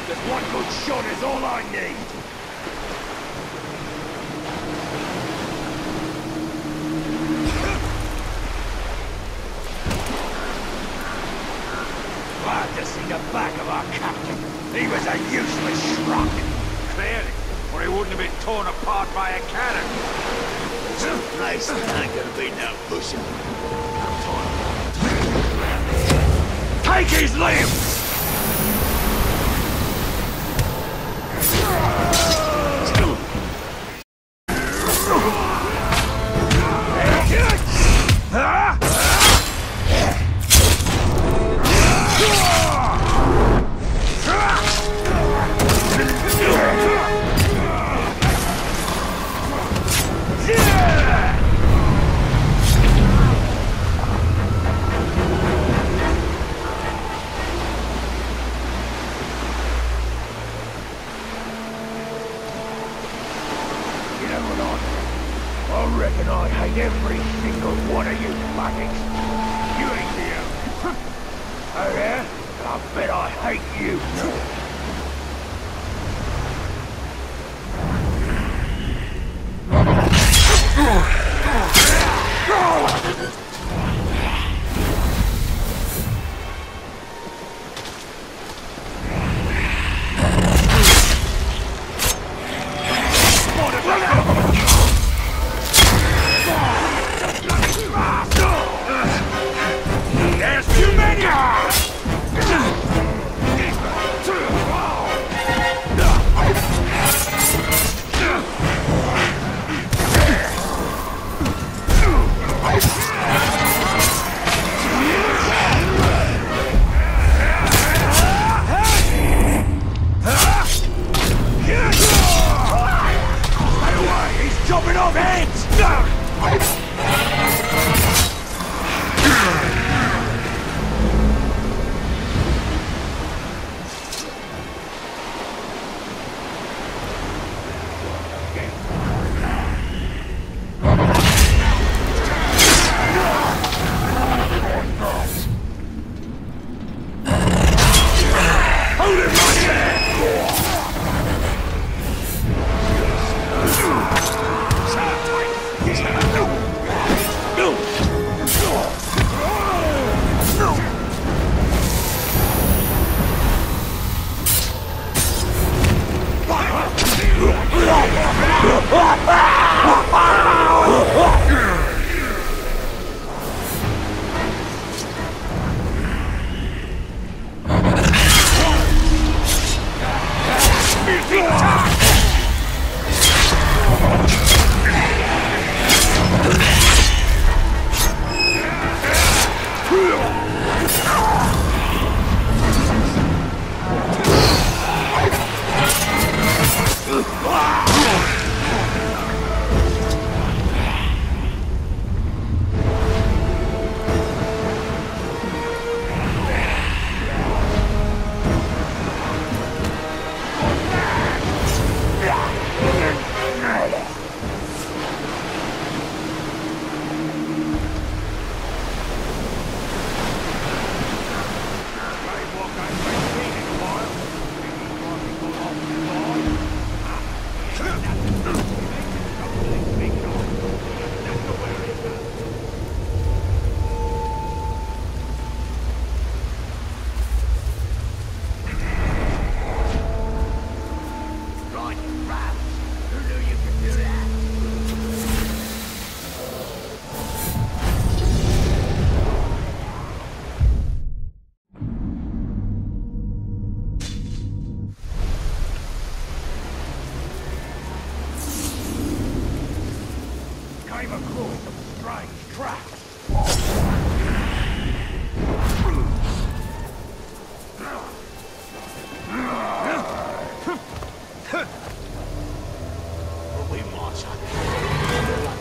Just one good shot is all I need. Glad to see the back of our captain. He was a useless schmuck. Clearly, or he wouldn't have been torn apart by a cannon. Some place ain't gonna be no pushing. Take his limbs! I reckon I hate every single one of you maggots. You ain't here. Oh yeah? I bet I hate you. There's too many! He's chopping off heads! Came across some strange traps. We march on.